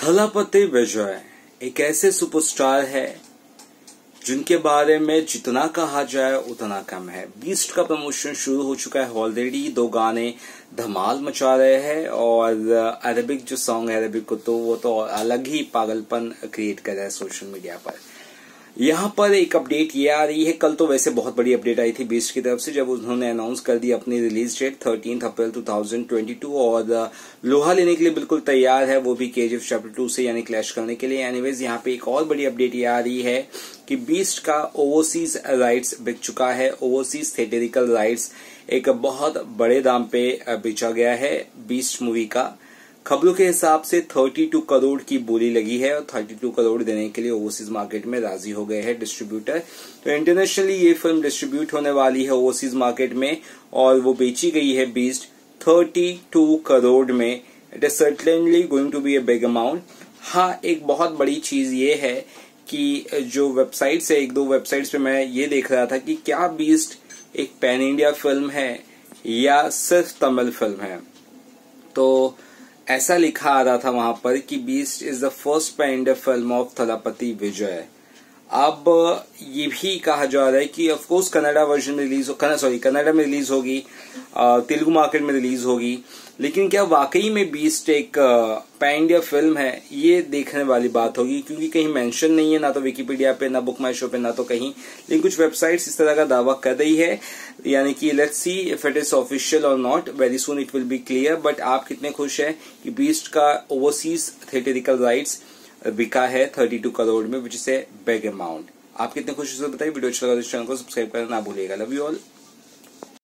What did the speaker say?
थलापति विजय एक ऐसे सुपरस्टार है जिनके बारे में जितना कहा जाए उतना कम है। बीस्ट का प्रमोशन शुरू हो चुका है ऑलरेडी, 2 गाने धमाल मचा रहे हैं और अरबिक जो सॉन्ग है अरबिक को तो वो तो अलग ही पागलपन क्रिएट कर रहा है सोशल मीडिया पर। यहाँ पर एक अपडेट ये आ रही है, कल तो वैसे बहुत बड़ी अपडेट आई थी बीस्ट की तरफ से जब उन्होंने अनाउंस कर दी अपनी रिलीज डेट 13 अप्रैल 2022 और लोहा लेने के लिए बिल्कुल तैयार है, वो भी केजीएफ चैप्टर 2 से यानी क्लैश करने के लिए। एनीवेज यहाँ पे एक और बड़ी अपडेट ये आ रही है कि बीस्ट का ओवरसीज राइट्स बिक चुका है। ओवरसीज थिएटरिकल राइट्स एक बहुत बड़े दाम पे बेचा गया है बीस्ट मूवी का। खबरों के हिसाब से 32 करोड़ की बोली लगी है और 32 करोड़ देने के लिए ओवरसीज मार्केट में राजी हो गए हैं डिस्ट्रीब्यूटर। तो इंटरनेशनली ये फिल्म डिस्ट्रीब्यूट होने वाली है ओवरसीज मार्केट में और वो बेची गई है बीस्ट 32 करोड़ में। It is certainly going to be a big amount. हाँ, एक बहुत बड़ी चीज ये है कि जो वेबसाइट्स है, 1-2 वेबसाइट्स पे मैं ये देख रहा था कि क्या बीस्ट एक पैन इंडिया फिल्म है या सिर्फ तमिल फिल्म है। तो ऐसा लिखा आ रहा था वहां पर कि Beast is the first pan India film of Thalapathy Vijay. अब ये भी कहा जा रहा है कि ऑफ कोर्स कन्नड़ा वर्जन में रिलीज कन्नड़ा में रिलीज होगी, तेलुगु मार्केट में रिलीज होगी, लेकिन क्या वाकई में बीस्ट एक पैन इंडिया फिल्म है, ये देखने वाली बात होगी क्योंकि कहीं मेंशन नहीं है, ना तो विकिपीडिया पे, ना बुक माई शो पे, ना तो कहीं। लेकिन कुछ वेबसाइट्स इस तरह का दावा कर रही है, यानी कि let's see if it is official और not, very soon it will be clear. But आप कितने खुश हैं कि बीस्ट का ओवरसीज थिएटरिकल राइट्स बिका है 32 करोड़ में, which is a big amount. आप कितने खुश हैं बताइए। वीडियो अच्छा लगा तो इस चैनल को सब्सक्राइब करना ना भूलिएगा। Love you all.